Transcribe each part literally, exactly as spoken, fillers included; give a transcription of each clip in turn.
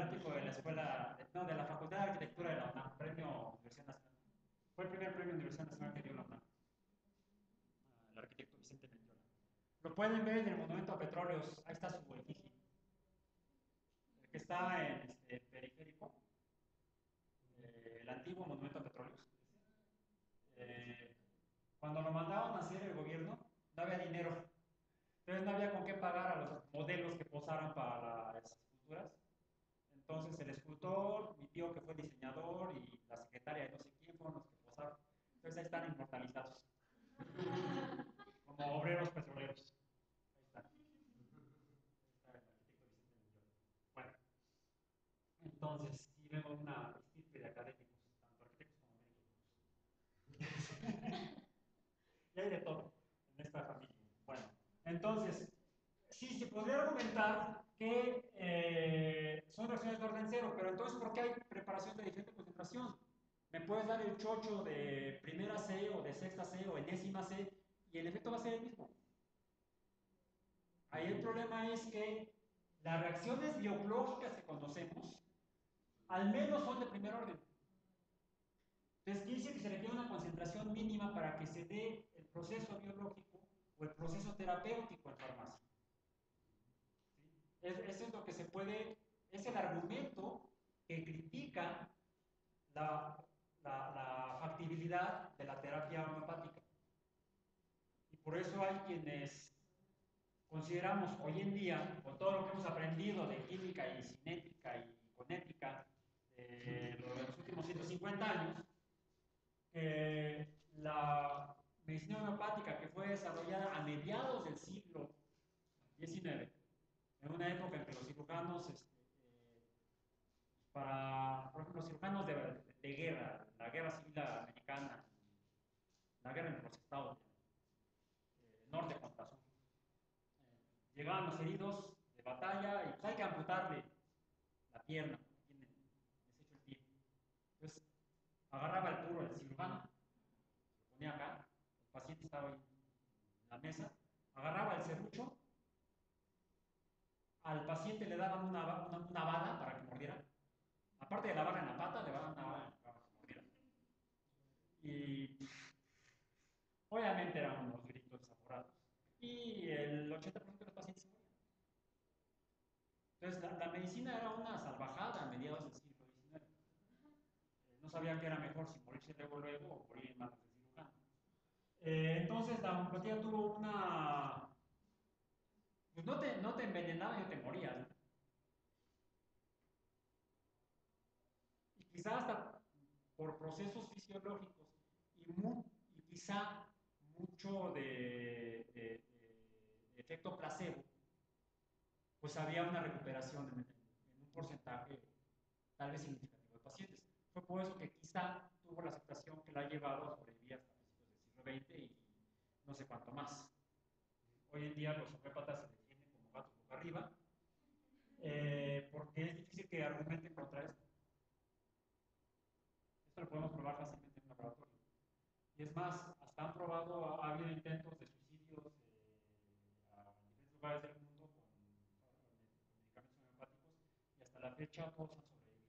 catedrático de la escuela, de- no, de la Facultad de Arquitectura de la UNAM, premio Universidad Nacional. Fue el primer premio Universidad Nacional que dio la UNAM, ah, el arquitecto Vicente Mendiola. Lo pueden ver en el Monumento a Petróleos, ahí está su efigie, el que está en este periférico, eh, el antiguo Monumento a Petróleos. Eh, Cuando lo mandaban a hacer el gobierno, no había dinero. Entonces no había con qué pagar a los modelos que posaran para las esculturas. Entonces el escultor, mi tío que fue diseñador y la secretaria de no sé quién fueron los que posaron. Entonces ahí están inmortalizados, como obreros petroleros. Ahí está. Ahí está el arquitecto Vicente Mendiola. Bueno, entonces sí vemos una estirpe de académicos, tanto arquitectos como médicos. Y hay de todo en esta familia. Bueno, entonces, sí se podría argumentar que eh, son reacciones de orden cero, pero entonces, ¿por qué hay preparación de diferente concentración? Me puedes dar el chocho de primera C o de sexta C o enésima C y el efecto va a ser el mismo. Ahí el problema es que las reacciones biológicas que conocemos, al menos son de primer orden. Entonces, dice que se requiere una concentración mínima para que se dé el proceso biológico o el proceso terapéutico en farmacia. ¿Sí? Es, eso es lo que se puede, es el argumento que critica la, la, la factibilidad de la terapia homeopática. Y por eso hay quienes consideramos hoy en día, con todo lo que hemos aprendido de química y cinética y conética de los últimos ciento cincuenta años, que la medicina homeopática que fue desarrollada a mediados del siglo diecinueve, en una época en que los cirujanos, este, eh, para, por ejemplo, los cirujanos de, de, de guerra, la guerra civil americana, la guerra entre los estados, eh, norte contra sur, eh, llegaban los heridos de batalla y pues hay que amputarle la pierna, porque tiene deshecho el pie. Entonces, agarraba el puro el cirujano, lo ponía acá, el paciente estaba ahí en la mesa, agarraba el serrucho, al paciente le daban una, una, una bala para que mordiera, aparte de la bala en la pata, le daban una bala para que mordiera. Y obviamente eran unos gritos desaforados. Y el ochenta por ciento de los pacientes se morían. Entonces, la, la medicina era una salvajada a mediados del siglo diecinueve. Eh, no sabían que era mejor si morirse luego luego o morir en manos del cirujano. Eh, entonces, la homeopatía tuvo una. Pues no te, no te envenenaban y te morías, ¿no? Y quizá hasta por procesos fisiológicos y, mu y quizá mucho de, de, de, de, efecto placebo, pues había una recuperación en, en un porcentaje tal vez significativo de pacientes. Fue por eso que quizá tuvo la aceptación que la ha llevado a sobrevivir hasta principios del siglo veinte y no sé cuánto más. Hoy en día los homeópatas se defienden como gatos boca arriba, eh, porque es difícil que argumenten contra esto. Esto lo podemos probar fácilmente en un laboratorio. Y es más, hasta han probado, ha habido intentos de suicidios eh, en diferentes lugares del mundo con, con medicamentos homeopáticos y hasta la fecha todos han sobrevivido.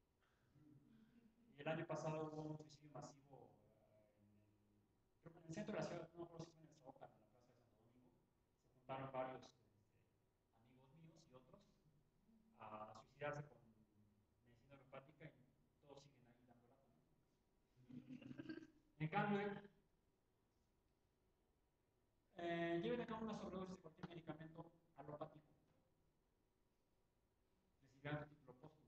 Y el año pasado hubo un suicidio masivo eh, en, el, creo que en el centro de la ciudad, no me acuerdo si fue en el Zócalo, en la Plaza de Santo Domingo. Se juntaron varios este, amigos míos y otros a suicidarse con medicina homeopática y todos siguen ahí dando lata, ¿no? En cambio, eh, lleven a cabo una sobredosis de cualquier medicamento alopático. Recibirán su título póstumo.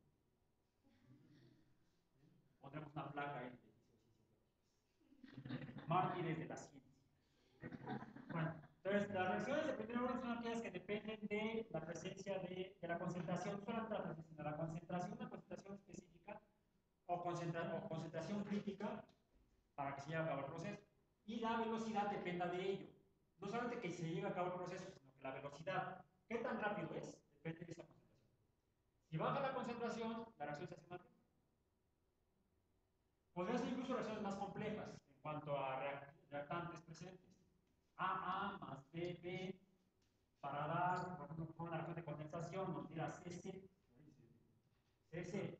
Pondremos una placa ahí de fisiopáticas. Mártires de la ciencia. Bueno, entonces las reacciones de primer orden son aquellas que dependen de la presencia de, de la concentración, no solamente la presencia, sino la concentración, una concentración específica o, concentra, o concentración crítica para que se lleve a cabo el proceso. Y la velocidad dependa de ello. No solamente que se lleve a cabo el proceso, sino que la velocidad, ¿qué tan rápido es? Depende de esa concentración. Si baja la concentración, la reacción se hace más rápida. Podría ser incluso reacciones más complejas en cuanto a reactantes presentes. A A más B B para dar, por ejemplo, una reacción de condensación, nos dirá C C C C.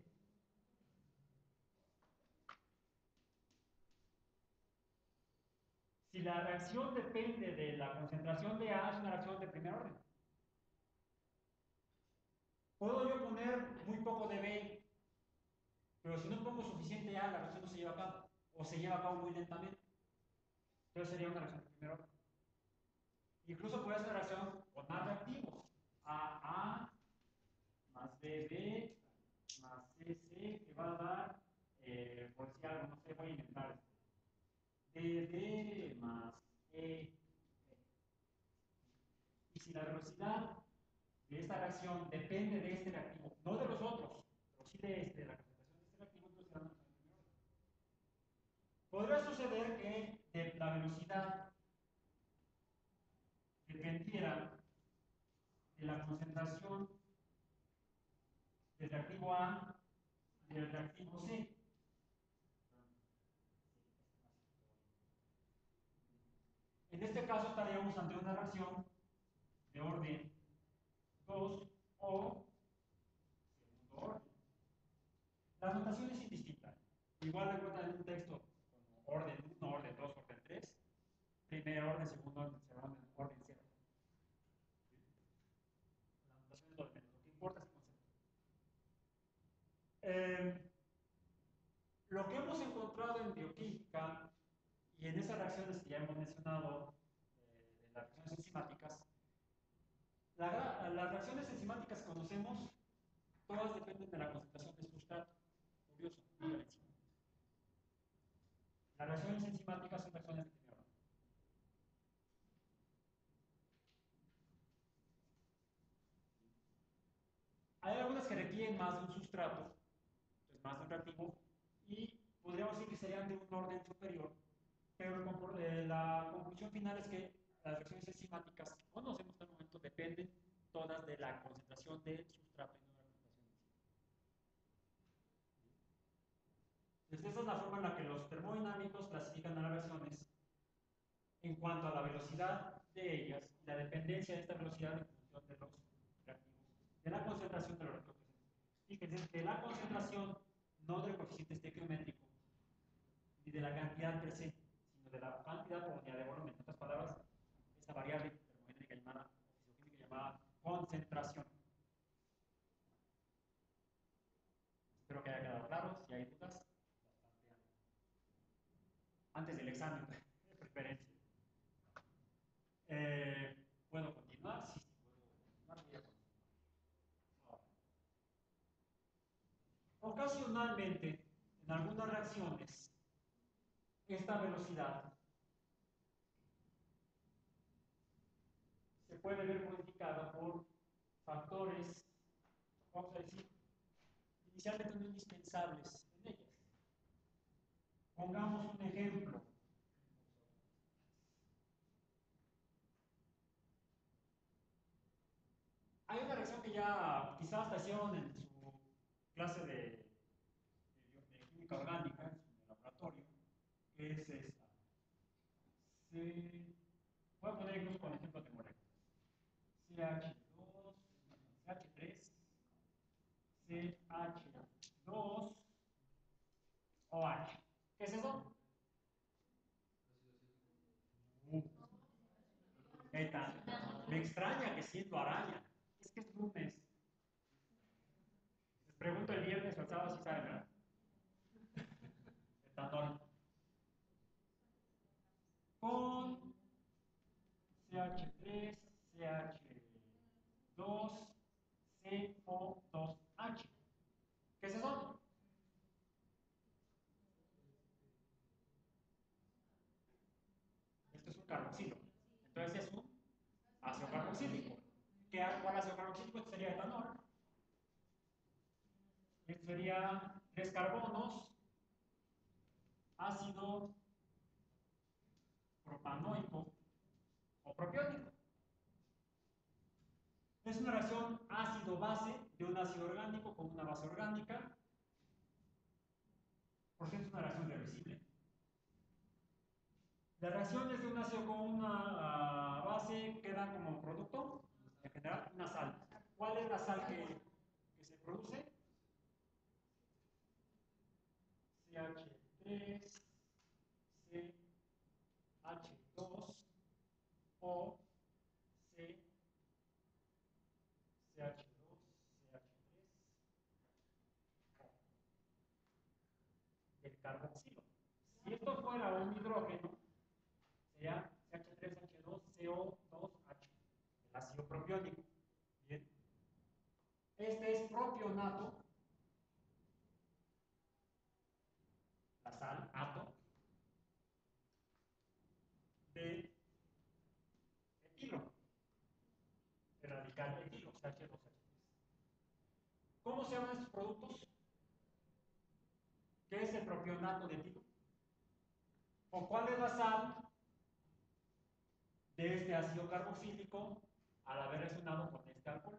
Si la reacción depende de la concentración de A, es una reacción de primer orden. Puedo yo poner muy poco de B, pero si no pongo suficiente A, la reacción no se lleva a cabo, o se lleva a cabo muy lentamente. Entonces sería una reacción de primer orden. Incluso puede ser una reacción con más reactivos. A A más B B más C C, que va a dar, eh, por decir algo, no sé, voy a inventar esto. D D más E. Y si la velocidad de esta reacción depende de este reactivo, no de los otros, pero sí de, este, de la concentración de este reactivo, entonces será una reacción de primer orden. Podría suceder que de la velocidad dependiera de la concentración del reactivo A y del reactivo C. En este caso estaríamos ante una reacción de orden dos o segundo orden. La notación es indistinta. Igual recuerdan en un texto como orden uno, orden dos, orden tres, primer orden, segundo orden, tercer orden, orden cero. La notación es lo de menos, lo que importa es el concepto. Eh, lo que hemos encontrado en bioquímica y en esas reacciones que ya hemos mencionado, eh, de las reacciones enzimáticas, la, las reacciones enzimáticas que conocemos, todas dependen de la concentración de sustrato. Curioso, mira la enzima. Las reacciones enzimáticas son reacciones de primer orden. Hay algunas que requieren más de un sustrato, entonces más de un reactivo, y podríamos decir que serían de un orden superior, pero la conclusión final es que las reacciones enzimáticas que conocemos hasta el momento dependen todas de la concentración del sustrato y no de la concentración de enzima. Entonces esa es la forma en la que los termodinámicos clasifican a las reacciones en cuanto a la velocidad de ellas y la dependencia de esta velocidad en función de los reactivos, de la concentración de los reactivos. Fíjense que la concentración, no del coeficiente estequiométrico, ni de la cantidad per se, sino de la cantidad por unidad de volumen. En otras palabras, esta variable termodinámica llamada, o fisicoquímica llamada concentración. Espero que haya quedado claro. Si hay dudas, las plantean antes del examen, de preferencia. Eh, ¿Puedo continuar? Sí, sí, puedo continuar. Voy a continuar. Ahora, ocasionalmente, en algunas reacciones, esta velocidad se puede ver modificada por factores, vamos a decir, inicialmente no indispensables en ellas. Pongamos un ejemplo. Hay una reacción que ya quizás hasta hicieron en su clase de, de, de química orgánica, en su laboratorio, que es esta. Se, voy a poner incluso con ejemplos de moléculas. C H dos, C H tres, C H dos, OH. ¿Qué es eso? Uh, me extraña que siendo araña. Es que es lunes. Les pregunto el viernes o el sábado si saben, ¿verdad? Etanol. Con C H tres, C H dos, C O dos H. ¿Qué es eso? Esto es un carboxilo. Entonces es un ácido carboxílico. ¿Qué, ¿Cuál ácido carboxílico? Esto sería etanol. Esto sería tres carbonos, ácido propanoico o propiónico. Es una reacción ácido-base de un ácido orgánico con una base orgánica. Por cierto, es una reacción reversible. Las reacciones de un ácido con una uh, base quedan como producto, en general, una sal. ¿Cuál es la sal que, que se produce? carboxilo. Si esto fuera un hidrógeno, sería C H tres H dos C O dos H, el ácido propiónico. Bien. Este es propionato, la sal, ato, de etilo, el radical etilo, C H dos H tres. ¿Cómo se llaman estos productos? ¿Qué es el propionato de etilo? ¿O cuál es la sal de este ácido carboxílico al haber reaccionado con este alcohol?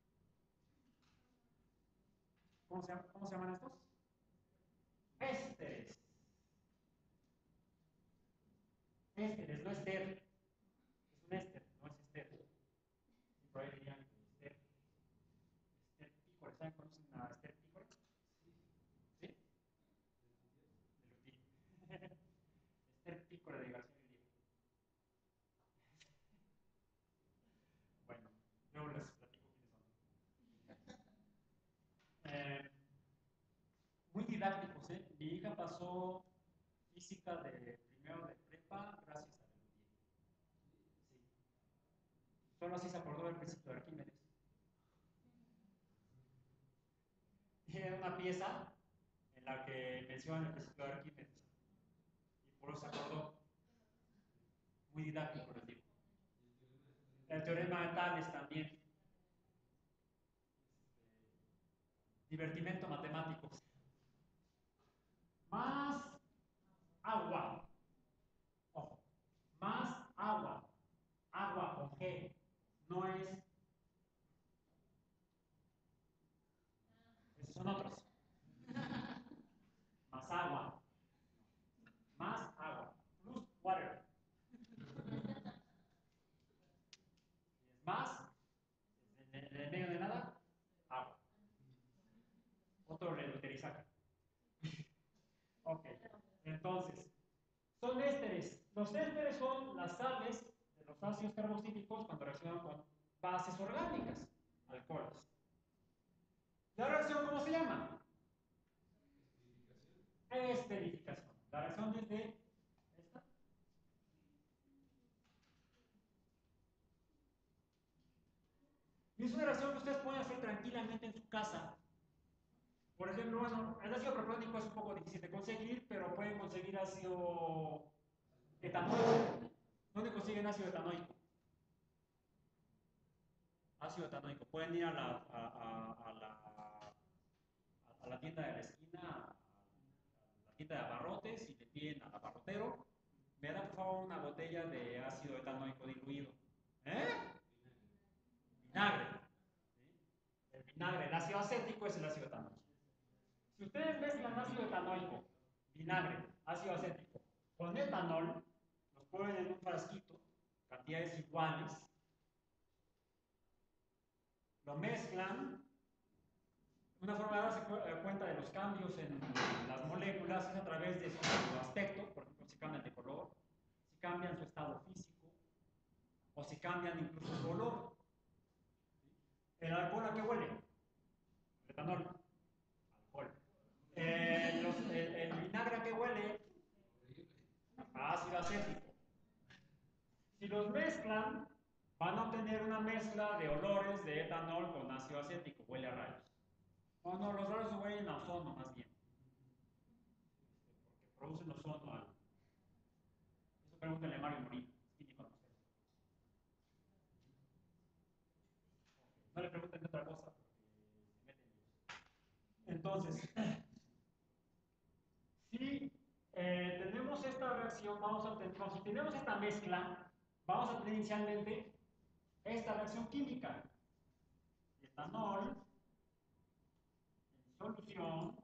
¿Cómo se, llama, ¿Cómo se llaman estos? Ésteres. Ésteres, no ester. Es un éster, no es ester. Y por ahí dirían ester. Ester pícore. ¿Saben? ¿Conocen a ester pícore? ¿Sí? De Lutí. Ester pícore de García Griego. Bueno, luego les platico quiénes son. Eh, muy didácticos, ¿eh? Mi hija pasó física de primero de prepa gracias a Luthier. Sí. Solo así se acordó del principio de Arquímedes. Era una pieza en la que menciona el principio de Arquímedes. Y por eso se acordó. Muy didáctico, les digo. El teorema de Tales también. Divertimento matemático. Más agua. Ojo. Más agua. Agua con G. No es. Esos son otros. Más agua. Más agua. Plus water. Es más. En el medio de nada. Agua. Otro reutilizaje. Ok. Entonces, son ésteres. Los ésteres son las sales de los ácidos carboxílicos cuando reaccionan con bases orgánicas, alcoholes. ¿La reacción cómo se llama? Esterificación. La reacción es de esta. Y es una reacción que ustedes pueden hacer tranquilamente en su casa. Por ejemplo, bueno, el ácido propiónico es un poco difícil de conseguir, pero pueden conseguir ácido etanoico. ¿Dónde consiguen ácido etanoico? Ácido etanoico. Pueden ir a la, a, a, a la, a la tienda de la esquina, a la tienda de abarrotes, y le piden al abarrotero, me da por favor una botella de ácido etanoico diluido. ¿Eh? Vinagre. ¿Sí? El vinagre, el ácido acético es el ácido etanoico. Si ustedes mezclan ácido etanoico, vinagre, ácido acético, con etanol, los ponen en un frasquito, cantidades iguales, lo mezclan. Una forma de darse cuenta de los cambios en las moléculas es a través de su aspecto, por ejemplo, si cambian de color, si cambian su estado físico, o si cambian incluso su olor. ¿El alcohol a qué huele? El etanol. Alcohol. Eh, los, el, el vinagre a qué huele? A ácido acético. Si los mezclan, van a obtener una mezcla de olores de etanol con ácido acético. Huele a rayos. No, no, los rayos huelen a ozono más bien. Porque producen ozono al. Eso pregúntenle a Mario Morín, químico no sé. No le pregunten de otra cosa porque se meten ellos. Entonces, si eh, tenemos esta reacción, vamos a tener, si tenemos esta mezcla, vamos a tener inicialmente esta reacción química. Etanol en solución